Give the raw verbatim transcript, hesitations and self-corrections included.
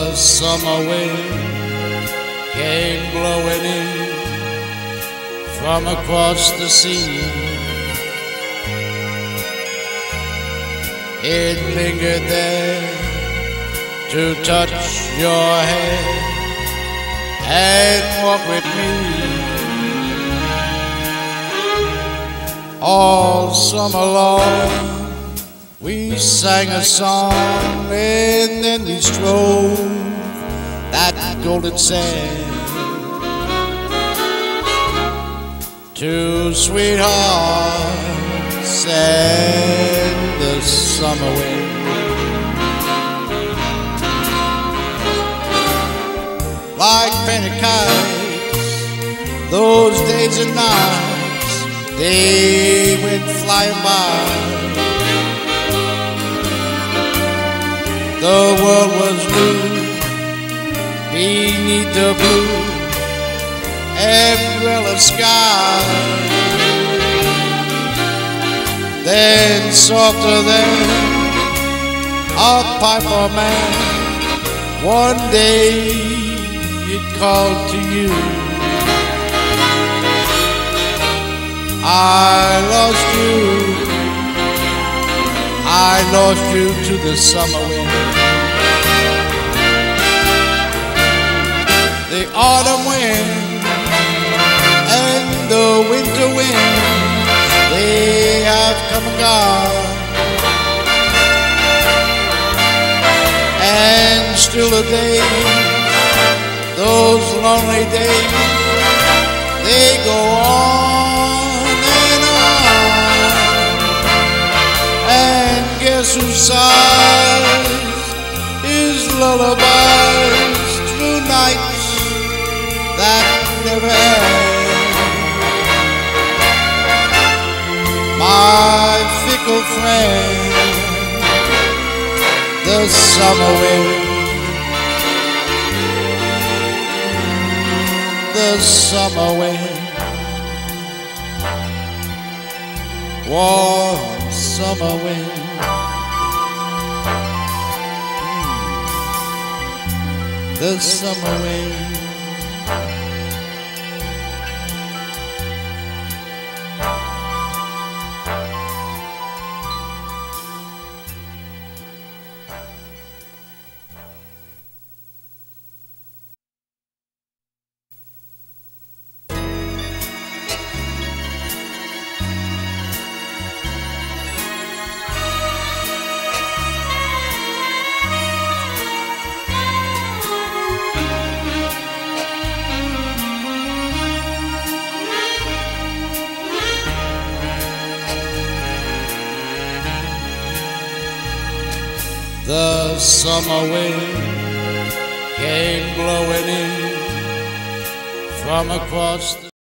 The summer wind came blowing in from across the sea. It lingered there to touch your hair and walk with me. All summer long we sang a song, and then we strove that golden sand to sweethearts and the summer wind. Like painted kites, those days and nights, they went flying by. The world was blue beneath the blue umbrella sky. Then softer than a piper man, one day it called to you. I lost you, I lost you to the summer wind. The autumn wind and the winter wind, they have come and gone, and still a day, those lonely days, they go on and on. And guess who sighs his lullabies through nights that never end? My fickle friend, the summer wind. The summer wind, warm summer wind, the summer wind. The summer wind came blowing in from across the